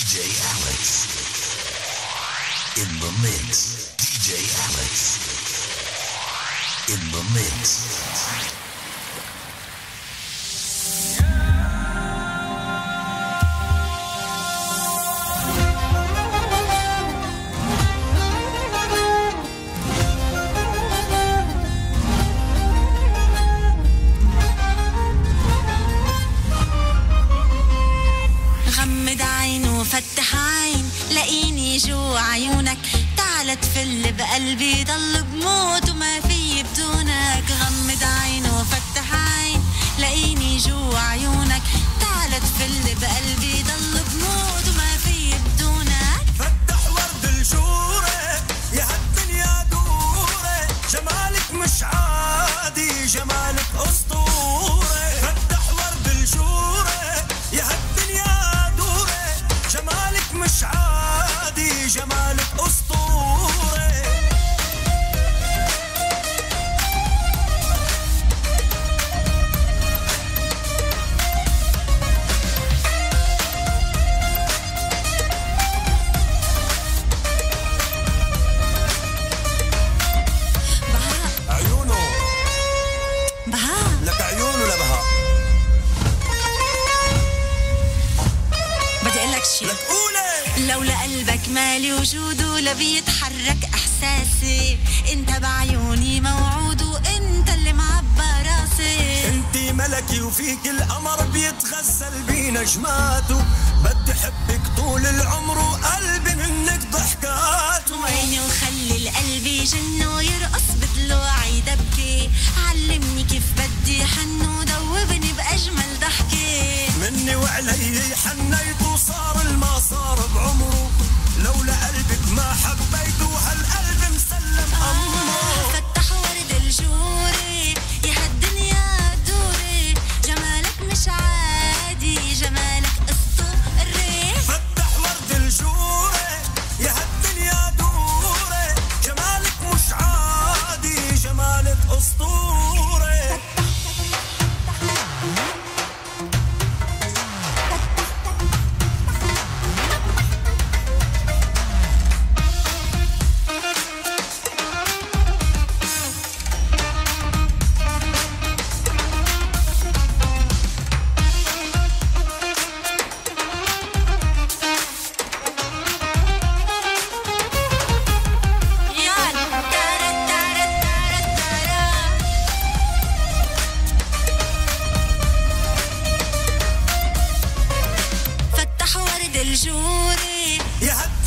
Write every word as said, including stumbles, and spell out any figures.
J Alex in the mix. D J Alex in the mix. غمض عين وفتح عين لاقيني جوا عيونك، تعال تفل بقلبي ضل بموت وما في بدونك. غمض عين وفتح عين لاقيني جوا عيونك، تعال تفل بقلبي ضل بموت وما في بدونك. فتح ورد الجورة يا هالدنيا دورة، جمالك مش عادي جمالك أسطورة. فتح ورد الجورة يا هالدنيا جمالك مش عادي جمالك أسطورة. بهاء عيونه بهاء لك عيونه لبهاء. بدي اقول لك شي، لك قولي لولا قلبك مالي وجود ولا بيتحرك احساسي. انت بعيوني موعود وانت اللي معبى راسي. انتي ملكي وفيك القمر بيتغزل بنجماته، بدي حبك طول العمر وقلبي منك ضحكاته. عيني وخلي القلب يجن ويرقص بضلوعي يدبكي، علمني كيف بدي حن ودوبني باجمل ضحكه. مني وعلي حنيت وصار الما صار بعمره، لولا قلبك ما حبيته هالقلب مسلم امره. فتح ورد الجوري يا هالدنيا دوري، جمالك مش عادي جمالك اسطوري. فتح ورد الجوري يا هالدنيا دوري، جمالك مش عادي جمالك اسطوري. فتح ورد الجوري يا